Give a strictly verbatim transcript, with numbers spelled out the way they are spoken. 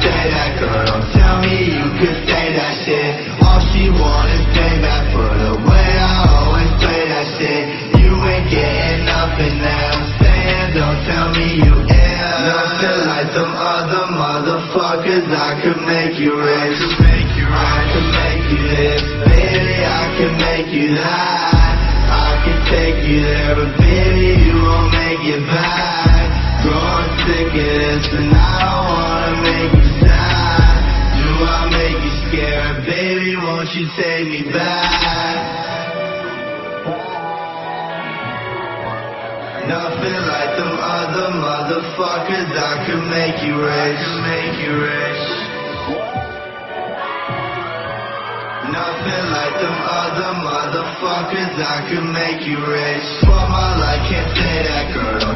say that, girl. Don't tell me you could say that shit. All she want is payback for the way I always play that shit. You ain't getting nothing now. I'm saying, don't tell me you ain't. Nothing like them other motherfuckers. I could make you rich, make you rich. I could make you this, baby. I could make you that. I could take you there, but baby, you won't make it back. Growing sick of this, and I don't wanna make you sad. Do I make you scared, baby? Won't you take me back? Nothing like them other motherfuckers. I could make you rich, make you rich. Nothing like them other motherfuckers. I could make you rich. For my life, can't say that, girl.